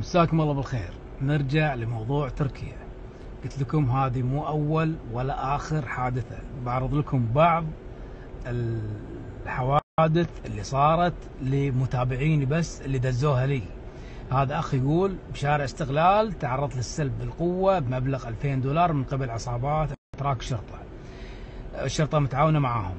مساكم الله بالخير. نرجع لموضوع تركيا. قلت لكم هذه مو أول ولا آخر حادثة، بعرض لكم بعض الحوادث اللي صارت لمتابعيني بس اللي دزوها لي. هذا أخ يقول بشارع استقلال تعرضت للسلب بالقوة بمبلغ 2000 دولار من قبل عصابات أتراك الشرطة متعاونة معاهم.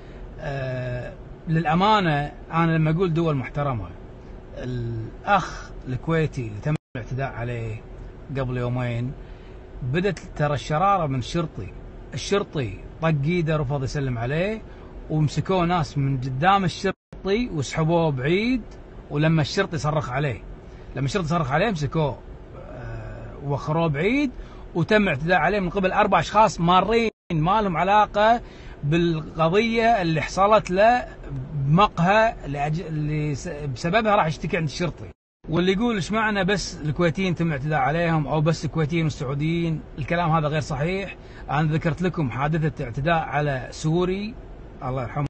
للأمانة أنا لما أقول دول محترمة، الأخ الكويتي اللي تم الاعتداء عليه قبل يومين بدت ترى الشرارة من الشرطي طق ايده، رفض يسلم عليه، ومسكوه ناس من قدام الشرطي وسحبوه بعيد. ولما الشرطي صرخ عليه مسكوه ووخروه بعيد، وتم اعتداء عليه من قبل 4 أشخاص مارين ما لهم علاقة بالقضية اللي حصلت له بمقهى اللي بسببها راح يشتكي عند الشرطي. واللي يقول ايش معنى بس الكويتيين تم الاعتداء عليهم او بس الكويتيين والسعوديين، الكلام هذا غير صحيح. انا ذكرت لكم حادثة اعتداء على سوري الله يرحمه،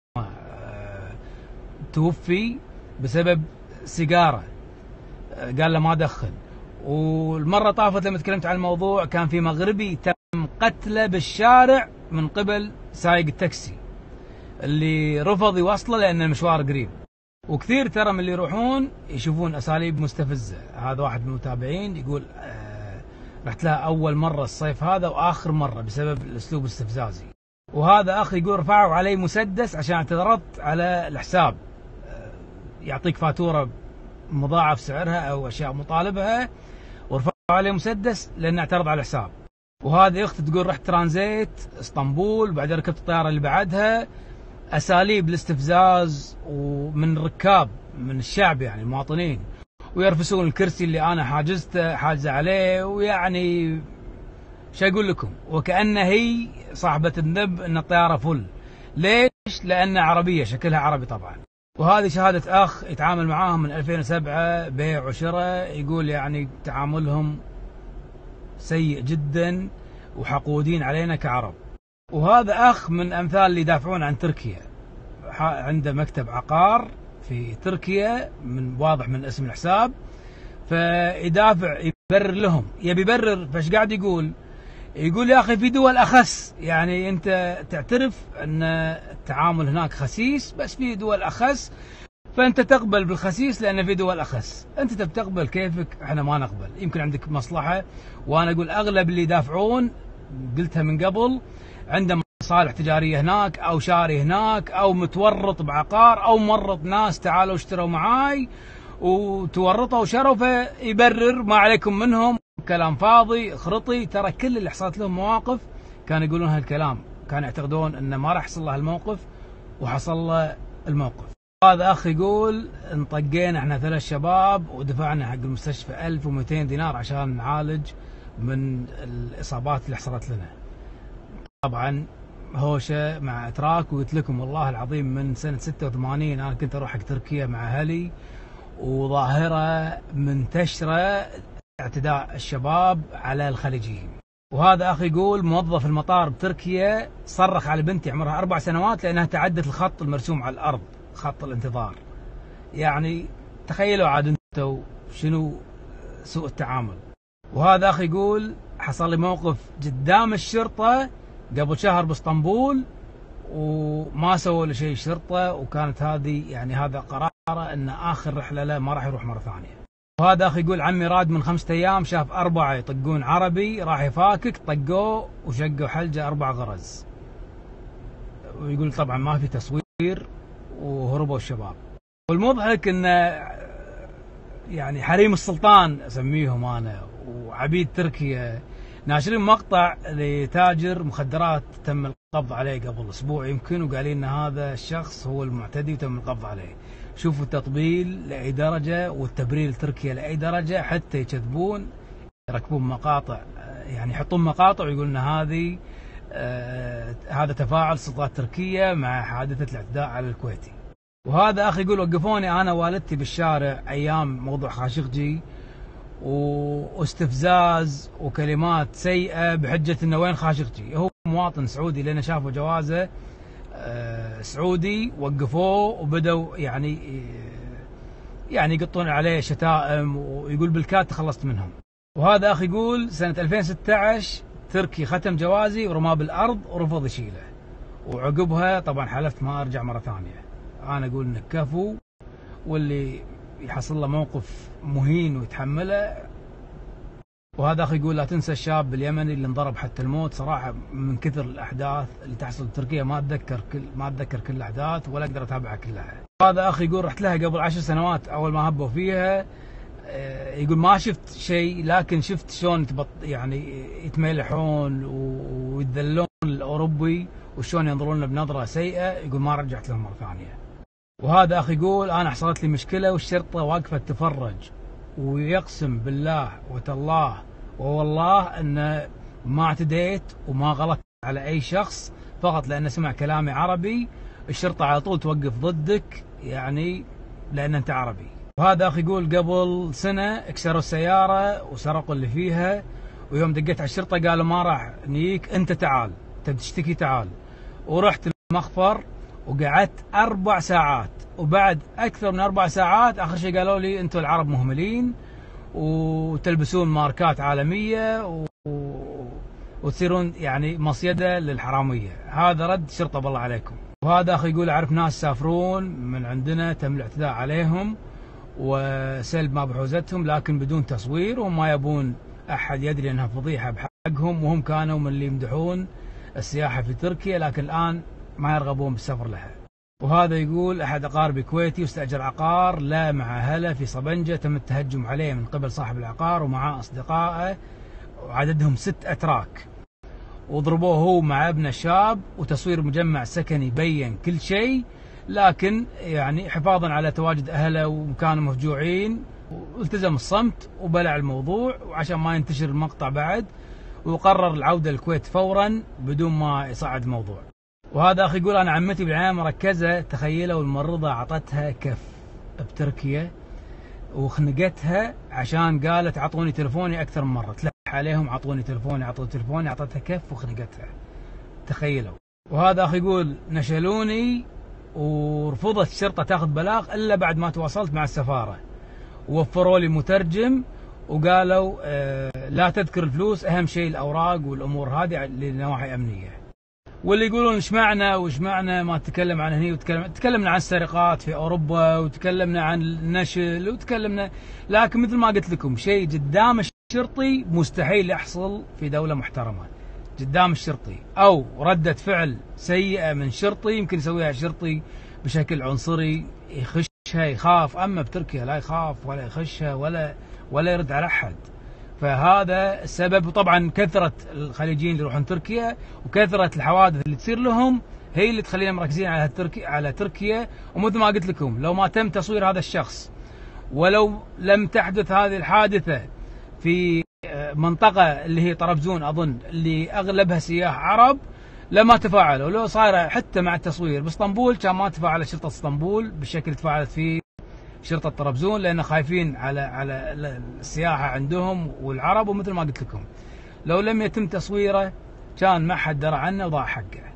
توفي بسبب سيجارة، قال له ما دخن. والمرة طافت لما تكلمت عن الموضوع كان في مغربي تم قتله بالشارع من قبل سايق التاكسي اللي رفض يوصله لأن المشوار قريب. وكثير ترى من اللي يروحون يشوفون أساليب مستفزة. هذا واحد من المتابعين يقول رحت لها أول مرة الصيف هذا وآخر مرة بسبب الأسلوب الاستفزازي. وهذا أخ يقول رفعوا علي مسدس عشان اعتذرت على الحساب، يعطيك فاتورة مضاعف سعرها أو أشياء مطالبها، ورفعوا علي مسدس لأنه اعترض على الحساب. وهذه أخت تقول رحت ترانزيت اسطنبول وبعدين ركبت الطيارة اللي بعدها. أساليب الاستفزاز ومن الركاب من الشعب يعني المواطنين، ويرفسون الكرسي اللي أنا حاجزه عليه، ويعني شو أقول لكم، وكأن هي صاحبة النب أن الطيارة فل. ليش؟ لأن عربية، شكلها عربي طبعا. وهذه شهادة أخ يتعامل معاهم من 2007 بيع وشراء، يقول يعني تعاملهم سيء جدا وحقودين علينا كعرب. وهذا أخ من أمثال اللي يدافعون عن تركيا، عنده مكتب عقار في تركيا من واضح من اسم الحساب، فيدافع يبرر لهم، يبي يبرر. فايش قاعد يقول يا أخي في دول أخس، يعني أنت تعترف أن التعامل هناك خسيس بس في دول أخس، فأنت تقبل بالخسيس لأن في دول أخس. أنت تقبل كيفك، احنا ما نقبل، يمكن عندك مصلحة. وأنا أقول أغلب اللي يدافعون، قلتها من قبل، عنده مصالح تجارية هناك أو شاري هناك أو متورط بعقار أو مرط ناس تعالوا اشتروا معاي وتورطوا وشروا، فيبرر ما عليكم منهم، كلام فاضي خرطي. ترى كل اللي حصلت لهم مواقف كانوا يقولون هالكلام، كانوا يعتقدون أنه ما راح يحصل له الموقف وحصل له الموقف. هذا أخ يقول انطقينا احنا 3 شباب ودفعنا حق المستشفى 1200 دينار عشان نعالج من الإصابات اللي حصلت لنا. طبعا هوشة مع اتراك. وقلت لكم والله العظيم من سنة 86 أنا كنت أروح حق تركيا مع أهلي، وظاهرة منتشرة اعتداء الشباب على الخليجيين. وهذا أخي يقول موظف المطار بتركيا صرخ على بنتي عمرها 4 سنوات لأنها تعدت الخط المرسوم على الأرض، خط الانتظار. يعني تخيلوا عاد انتوا شنو سوء التعامل. وهذا أخي يقول حصل لي موقف قدام الشرطة قبل شهر باسطنبول وما سووا له شيء الشرطة، وكانت هذه يعني هذا قراره ان اخر رحلة له، ما راح يروح مرة ثانية. وهذا اخي يقول عمي راد من 5 أيام شاف 4 يطقون عربي، راح يفاكك، طقوه وشقوا حلجة 4 غرز. ويقول طبعا ما في تصوير وهربوا الشباب. والمضحك ان يعني حريم السلطان اسميهم انا وعبيد تركيا ناشرين مقطع لتاجر مخدرات تم القبض عليه قبل أسبوع يمكن، وقالين ان هذا الشخص هو المعتدي وتم القبض عليه. شوفوا التطبيل لأي درجة والتبرير لتركيا لأي درجة، حتى يكذبون، يركبون مقاطع، يعني يحطون مقاطع ويقولون هذه هذا تفاعل سلطات تركيا مع حادثة الاعتداء على الكويتي. وهذا أخي يقول وقفوني أنا والدتي بالشارع أيام موضوع خاشقجي، واستفزاز وكلمات سيئة بحجة انه وين خاشقجي. هو مواطن سعودي لأنه شافوا جوازه سعودي، وقفوه وبدأوا يعني يعني يقطون عليه شتائم ويقول بالكاد تخلصت منهم. وهذا أخ يقول سنة 2016 تركي ختم جوازي ورماه بالأرض ورفض يشيله، وعقبها طبعا حلفت ما أرجع مرة ثانية. أنا أقول إنك كفو، واللي يحصل له موقف مهين ويتحمله. وهذا أخي يقول لا تنسى الشاب اليمني اللي انضرب حتى الموت. صراحة من كثر الأحداث اللي تحصل بتركيا ما أتذكر كل الأحداث ولا أقدر أتابعها كلها. هذا أخي يقول رحت لها قبل 10 سنوات أول ما هبوا فيها. يقول ما شفت شيء، لكن شفت شلون يعني يتميلحون ويتذلون الأوروبي وشلون ينظرون له بنظرة سيئة. يقول ما رجعت لهم مرة ثانية. وهذا أخي يقول أنا حصلت لي مشكلة والشرطة واقفة تتفرج، ويقسم بالله وتالله ووالله أن ما اعتديت وما غلطت على أي شخص، فقط لأنه سمع كلامي عربي الشرطة على طول توقف ضدك، يعني لأن أنت عربي. وهذا أخي يقول قبل سنة اكسروا السيارة وسرقوا اللي فيها، ويوم دقيت على الشرطة قالوا ما راح نجيك، أنت تعال، أنت بتشتكي تعال. ورحت المخفر وقعدت 4 ساعات، وبعد أكثر من 4 ساعات آخر شيء قالوا لي أنتم العرب مهملين وتلبسون ماركات عالمية وتصيرون يعني مصيدة للحرامية. هذا رد شرطة بالله عليكم. وهذا أخي يقول أعرف ناس سافرون من عندنا تم الاعتداء عليهم وسلب ما بحوزتهم لكن بدون تصوير، وهم ما يبون أحد يدري أنها فضيحة بحقهم، وهم كانوا من اللي يمدحون السياحة في تركيا لكن الآن ما يرغبون بالسفر لها. وهذا يقول أحد أقاربي كويتي واستأجر عقار لا مع أهله في صبنجة، تم التهجم عليه من قبل صاحب العقار ومعه أصدقائه وعددهم 6 أتراك، وضربوه هو مع ابنه الشاب، وتصوير مجمع سكني بين كل شيء، لكن يعني حفاظا على تواجد أهله وكانوا مفجوعين، والتزم الصمت وبلع الموضوع وعشان ما ينتشر المقطع بعد، وقرر العودة للكويت فورا بدون ما يصعد الموضوع. وهذا أخي يقول أنا عمتي بالعناية مركزة تخيلوا الممرضة عطتها كف بتركيا وخنقتها عشان قالت عطوني تلفوني أكثر من مرة، تلح عليهم عطوني تلفوني عطتها كف وخنقتها، تخيلوا. وهذا أخي يقول نشلوني ورفضت الشرطة تاخذ بلاغ إلا بعد ما تواصلت مع السفارة، ووفروا لي مترجم وقالوا لا تذكر الفلوس، أهم شيء الأوراق والأمور هذه لنواحي أمنية. واللي يقولون ايش معنى ما تكلم عن هني تكلمنا عن السرقات في أوروبا وتكلمنا عن النشل وتكلمنا، لكن مثل ما قلت لكم شيء قدام الشرطي مستحيل يحصل في دولة محترمة قدام الشرطي، أو ردة فعل سيئة من شرطي يمكن يسويها شرطي بشكل عنصري يخشها يخاف، أما بتركيا لا يخاف ولا يخشها ولا يرد على أحد. فهذا السبب. وطبعا كثرة الخليجيين اللي يروحون تركيا وكثرة الحوادث اللي تصير لهم هي اللي تخلينا مركزين على تركيا. ومثل ما قلت لكم لو ما تم تصوير هذا الشخص ولو لم تحدث هذه الحادثة في منطقة اللي هي طرابزون أظن اللي أغلبها سياح عرب لما تفاعلوا. لو صايرة حتى مع التصوير باسطنبول كان ما تفاعلت شرطة اسطنبول بالشكل تفاعلت فيه شرطة طرابزون، لأن خايفين على السياحة عندهم والعرب. ومثل ما قلت لكم لو لم يتم تصويره كان ما حد درى عنه وضاع حقه.